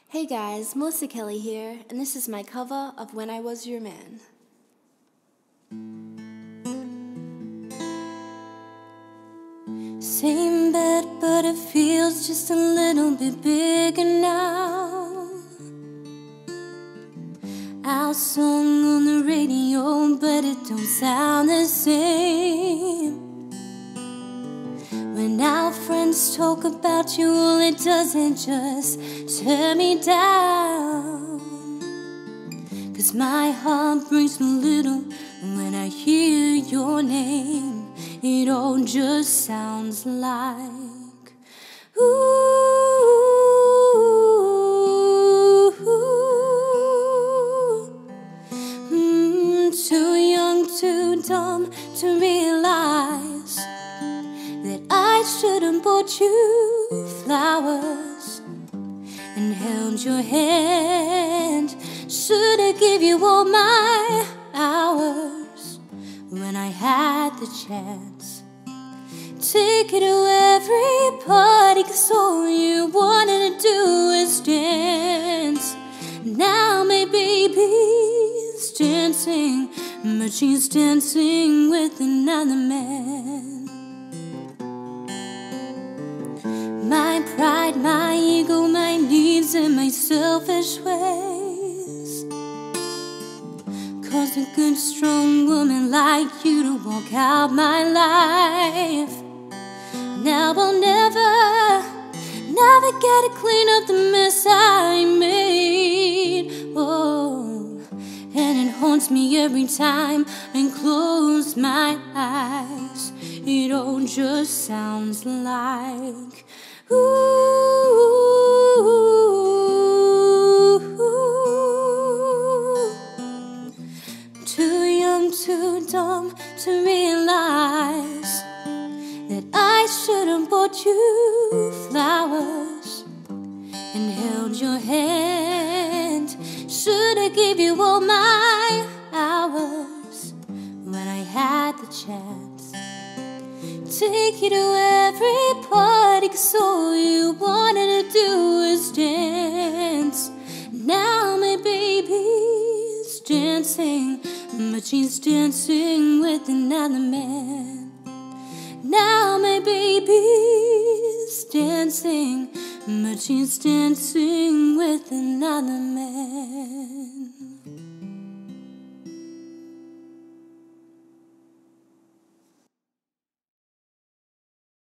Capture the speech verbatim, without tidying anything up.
Hey guys, Melissa Kelly here, and this is my cover of When I Was Your Man. Same bed, but it feels just a little bit bigger now. Our song on the radio, but it don't sound the same. When our friends talk about you, well, it doesn't just tear me down. 'Cause my heart breaks a little when I hear your name. It all just sounds like ooh, mm, too young, too dumb to realize that I should've bought you flowers and held your hand. Should've give you all my hours when I had the chance. Take you to every party, 'cause all you wanted to do is dance. Now my baby's dancing, but she's dancing with another man. My pride, my ego, my needs, and my selfish ways caused a good, strong woman like you to walk out my life. Now I'll never, never get to clean up the mess I made. Oh, and it haunts me every time I close my eyes. It all just sounds like ooh, too young, too dumb to realize that I should've bought you flowers and held your hand. Should've gave you all my hours when I had the chance. Take you to every party, 'cause all you wanted to do is dance. Now my baby's dancing, but she's dancing with another man. Now my baby's dancing, but she's dancing with another man.